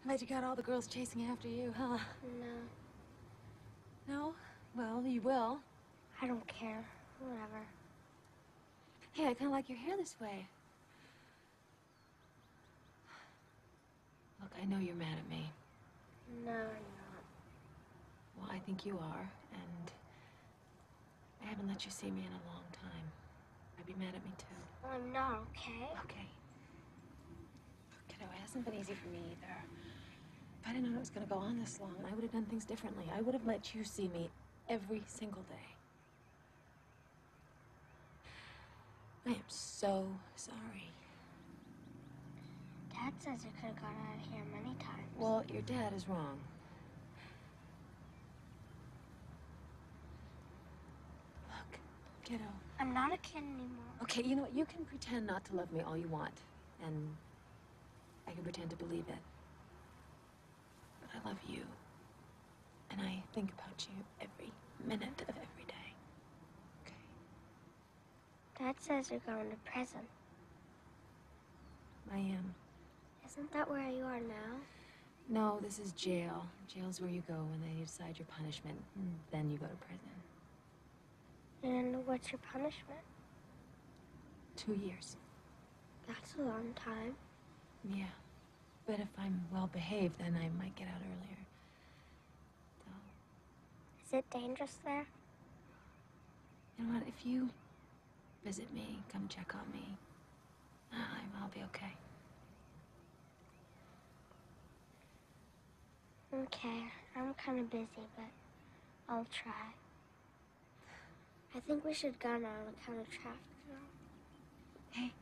Bet you got all the girls chasing after you, huh? No. No? Well, you will. I don't care. Whatever. Hey, I kind of like your hair this way. Look, I know you're mad at me. No, I'm not. Well, I think you are, and I haven't let you see me in a long time. I'd be mad at me, too. Well, I'm not, okay? Okay. Kiddo, it hasn't been easy for me either. If I didn't know it was going to go on this long, I would have done things differently. I would have let you see me every single day. I am so sorry. Dad says you could have got out of here many times. Well, your dad is wrong. Look, kiddo. I'm not a kid anymore. Okay, you know what? You can pretend not to love me all you want, and I can pretend to believe it. But I love you. And I think about you every minute of every day. Okay? Dad says you're going to prison. I am. Isn't that where you are now? No, this is jail. Jail's where you go when they decide your punishment, and then you go to prison. And what's your punishment? 2 years. That's a long time. Yeah. But if I'm well behaved, then I might get out earlier. So, Is it dangerous there? you know what? If you visit me, come check on me, I'll be okay. Okay, I'm kind of busy, but I'll try. I think we should go now on account of traffic now. Hey,